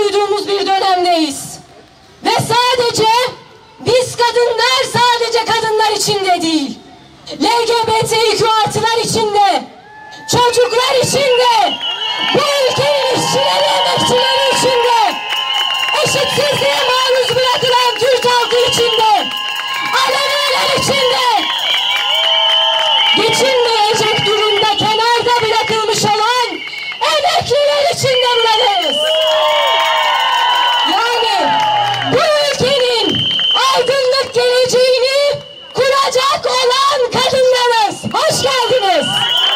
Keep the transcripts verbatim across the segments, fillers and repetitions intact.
duyduğumuz bir dönemdeyiz. Ve sadece biz kadınlar sadece kadınlar içinde değil, L G B T İ Q artılar içinde, çocuklar içinde, bu ülkenin işçileri, emekçileri içinde, eşitsizliğe maruz bırakılan Kürt halkı içinde, Aleviler içinde, geçinmeyecek durumda kenarda bırakılmış olan emekliler içinde buradayız. Yani bu ülkenin aydınlık geleceğini kuracak olan kadınlarız. Hoş geldiniz.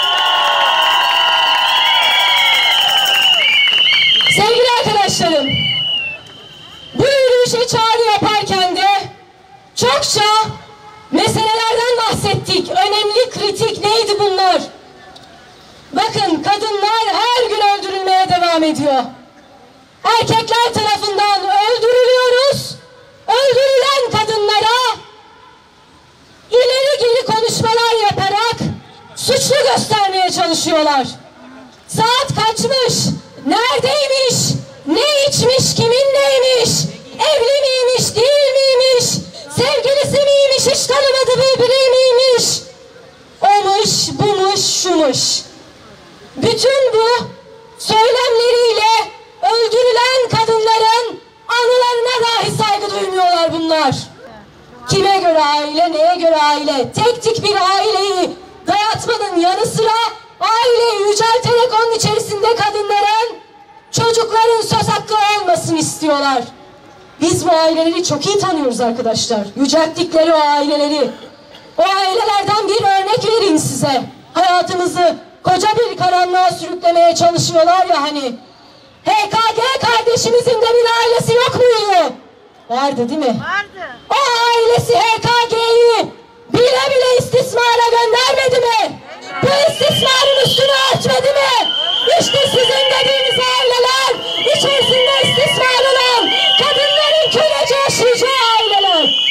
Sevgili arkadaşlarım, bu yürüyüşe çağrı yaparken de çokça meselelerden bahsettik. Önemli, kritik neydi bunlar? Bakın, kadınlar her gün öldürülmeye devam ediyor. Erkekler tarafından öldürülüyoruz. Öldürülen kadınlara ileri geri konuşmalar yaparak suçlu göstermeye çalışıyorlar. Saat kaçmış? Neredeymiş? Ne içmiş? Kiminleymiş? Evli miymiş? Değil miymiş? Sevgilisi miymiş? Hiç tanımadığı biri miymiş? Omuş, bumuş, şumuş. Bütün bu söylemleriyle öldürülen kadınların anılarına dahi saygı duymuyorlar bunlar. Kime göre aile, neye göre aile? Tek tük bir aileyi dayatmanın yanı sıra aileyi yücelterek onun içerisinde kadınların, çocukların söz hakkı olmasını istiyorlar. Biz bu aileleri çok iyi tanıyoruz arkadaşlar. Yücelttikleri o aileleri. O ailelerden bir örnek vereyim size. Hayatımızı koca bir karanlığa sürüklemeye çalışıyorlar ya hani. H K G kardeşimizin de bir ailesi yok muydu? Vardı değil mi? Vardı. O ailesi H K G'yi bile bile istismara göndermedi mi? Bu istismarın üstünü örtmedi mi? İşte sizin dediğiniz aileler, içerisinde istismar olan kadınların kölece yaşayacağı aileler.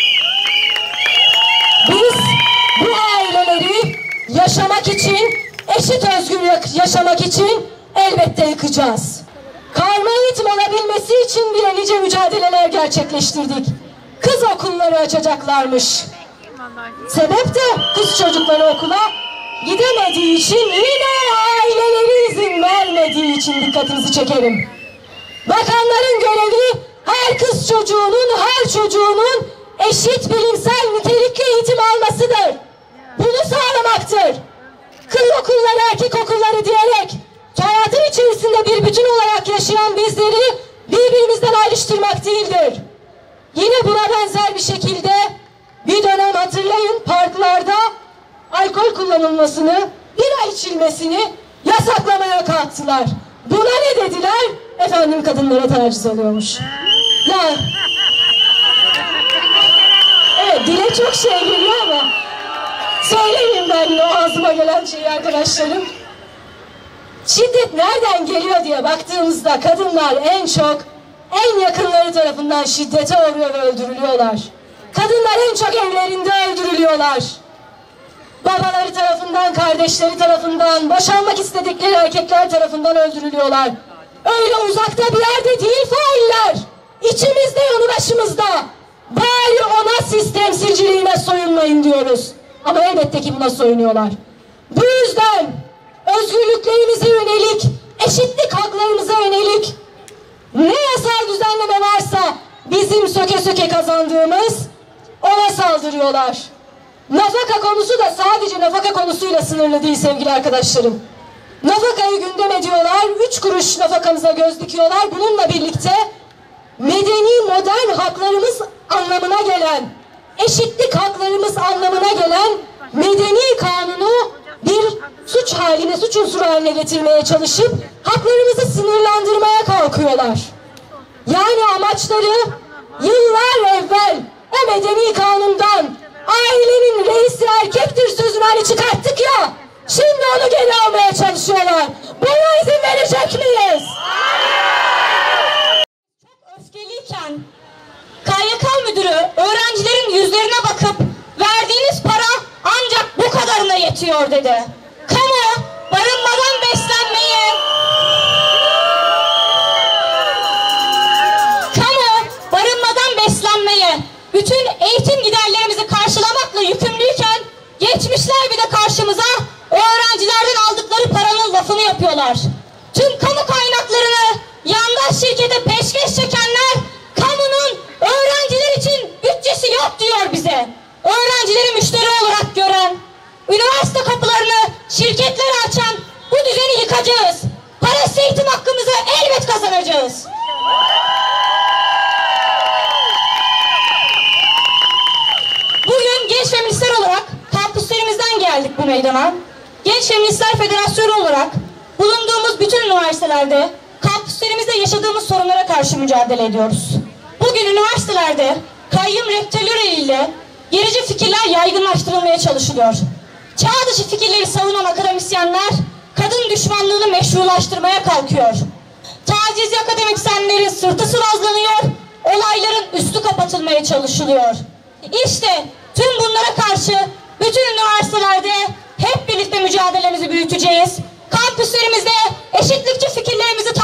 Biz bu aileleri yaşamak için, eşit özgür yaşamak için elbette yıkacağız. Karma eğitim olabilmesi için bile nice mücadeleler gerçekleştirdik. Kız okulları açacaklarmış. Sebep de kız çocukları okula gidemediği için, yine aileleri izin vermediği için dikkatinizi çekerim. Bakanların görevi her kız çocuğunun, her çocuğunun eşit bilimsel nitelikli eğitim almasıdır. Bunu sağlamaktır. Kız okulları, erkek okulları diyerek hayatın içerisinde bir bütün olarak yaşayan bizleri birbirimizden ayrıştırmak değildir. Yine buna benzer bir şekilde bir dönem hatırlayın, parklarda alkol kullanılmasını, bira içilmesini yasaklamaya kalktılar. Buna ne dediler? Efendim kadınlara taciz oluyormuş. Ya, evet, dile çok şey geliyor ama söyleyeyim ben o ağzıma gelen şeyi arkadaşlarım. Şiddet nereden geliyor diye baktığımızda kadınlar en çok en yakınları tarafından şiddete uğruyor ve öldürülüyorlar. Kadınlar en çok evlerinde öldürülüyorlar. Babaları tarafından, kardeşleri tarafından, boşanmak istedikleri erkekler tarafından öldürülüyorlar. Öyle uzakta bir yerde değil failler. İçimizde, yanı başımızda. Bari ona siz temsilciliğine soyunmayın diyoruz. Ama elbette ki buna soyunuyorlar. Bu yüzden özgürlüklerimize yönelik, eşitlik haklarımıza yönelik ne yasal düzenleme varsa bizim söke söke kazandığımız ona saldırıyorlar. Nafaka konusu da sadece nafaka konusuyla sınırlı değil sevgili arkadaşlarım. Nafakayı gündem ediyorlar, üç kuruş nafakamıza göz dikiyorlar. Bununla birlikte medeni modern haklarımız anlamına gelen, eşitlik haklarımız anlamına gelen medeni kanunu bir suç haline, suç unsuru haline getirmeye çalışıp haklarımızı sınırlandırmaya kalkıyorlar. Yani amaçları yıllar evvel o medeni kanundan ailenin reisi erkektir sözünü hani çıkarttık ya, şimdi onu geri almaya çalışıyorlar. Buna izin verecek miyiz? Çok öfkeliyken K Y K müdürü öğrencilerin yüzlerine bakıp verdiğiniz para ancak bu kadarına yetiyor dedi. Kamu barınmadan beslenmeyi, bütün eğitim giderlerimizi karşılamakla yükümlüyken geçmişler bir de karşımıza öğrencilerden aldıkları paranın lafını yapıyorlar. Tüm kamu kaynaklarını yandaş şirkete peşkeş çekenler kamunun öğrenciler için bütçesi yok diyor bize. Öğrencileri müşteri olarak gören, üniversite kapılarını şirketlere açan bu düzeni yıkacağız. Parasız eğitim hakkımızı elbet kazanacağız. Bugün genç feministler olarak kampüslerimizden geldik bu meydana. Genç Feministler Federasyonu olarak bulunduğumuz bütün üniversitelerde kampüslerimizde yaşadığımız sorunlara karşı mücadele ediyoruz. Bugün üniversitelerde kayyum rektörleri ile gerici fikirler yaygınlaştırılmaya çalışılıyor. Çağ dışı fikirleri savunan akademisyenler kadın düşmanlığını meşrulaştırmaya kalkıyor. Tacizci akademisyenlerin sırtı sıvazlanıyor, olayların üstü kapatılmaya çalışılıyor. İşte tüm bunlara karşı bütün üniversitelerde hep birlikte mücadelemizi büyüteceğiz. Kampüslerimizde eşitlikçi fikirlerimizi